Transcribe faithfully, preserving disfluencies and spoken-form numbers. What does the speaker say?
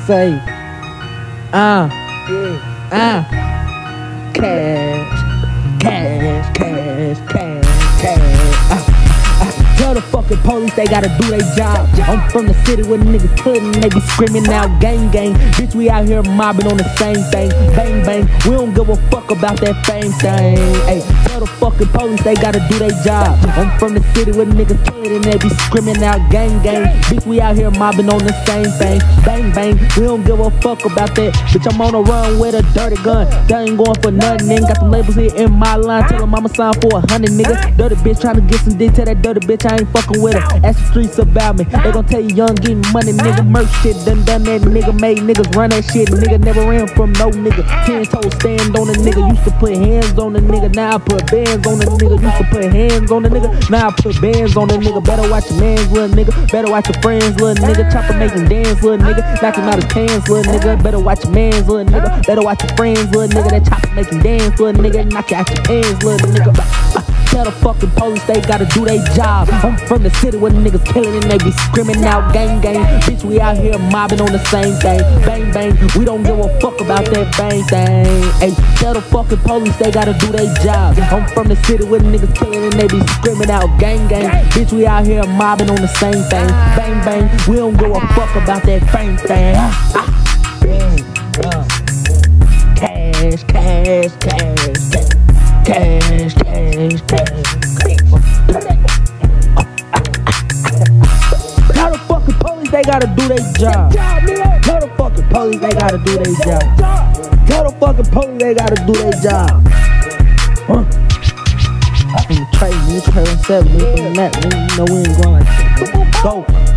say, uh, uh, cash, cash, cash, cash, cash. Uh. Tell the fucking police they gotta do their job. I'm from the city where niggas couldn't, they be screaming out gang gang. Bitch, we out here mobbing on the same thing. Bang bang, we don't give a fuck about that fame thing. Hey, tell the fucking police they gotta do their job. I'm from the city where niggas couldn't, they be screaming out gang gang. Bitch, we out here mobbing on the same thing. Bang bang, we don't give a fuck about that. Bitch, I'm on a run with a dirty gun. They ain't going for nothing, nigga. Got some labels here in my line. Tell them I'ma sign for a hundred, nigga. Dirty bitch trying to get some dick. Tell that dirty bitch I ain't fucking with her. Ask the streets about me. They gon' tell you young getting money, nigga. Merch shit, done done that, nigga. Made niggas run that shit, nigga. Never ran from no nigga. Ten toes stand on a nigga. Used to put hands on the nigga. Now I put bands on the nigga. Used to put hands on the nigga. Now I put bands on the nigga. Better watch your mans, little nigga. Better watch your friends, little nigga. Chopper making dance, little nigga. Knock him out his pants, little nigga. Better watch your mans, little nigga. Better watch your friends, little nigga. That chopper making dance, little nigga. Knock you out your pants, little nigga. Uh, Tell the fucking police they gotta do their job. I'm from the city where niggas killing and they be screaming out gang gang. Bitch, we out here mobbing on the same thing. Bang bang, we don't give a fuck about that bang thing. Hey, tell the fucking police they gotta do their job. I'm from the city where niggas killing and they be screaming out gang gang. Bitch, we out here mobbing on the same thing. Bang bang, we don't give a fuck about that bang thing. Cash, cash, cash, cash. Cash, cash, cash. Tell the fucking police they gotta do their job. Tell the fucking police they gotta do their job. Tell the fucking police they gotta do their job. Huh? I'm in the trade, nigga, trade on seven, nigga, from that, nigga, you know we ain't going like that. Go.